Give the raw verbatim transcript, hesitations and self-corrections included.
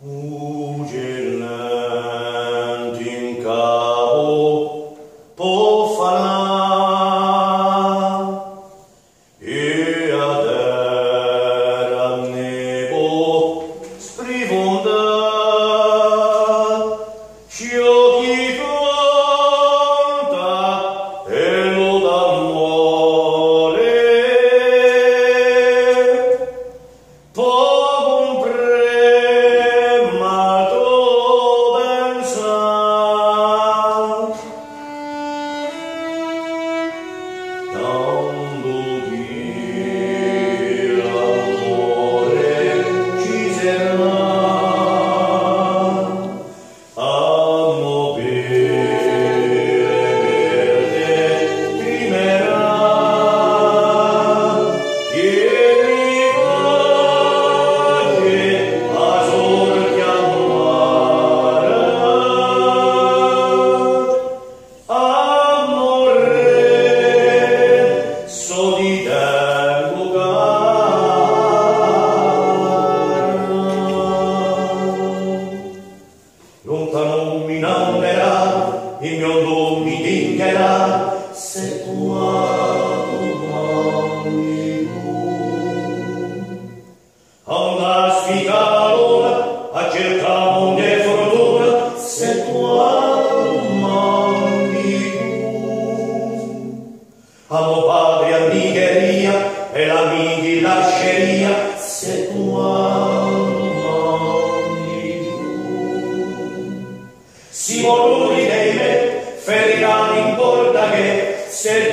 Uggellenti in capo può fallare e a terra ne può sprifondare. Sciocchi conta e lo d'amore può lontano mi innamerà, il mio nome mi dicherà, se tu ami andar sficarona, a cercare ogni fortuna, se tu ami amo padre a nigheria, e l'amici lasceria, se tu ami si voluri dei me, ferirà in porta che se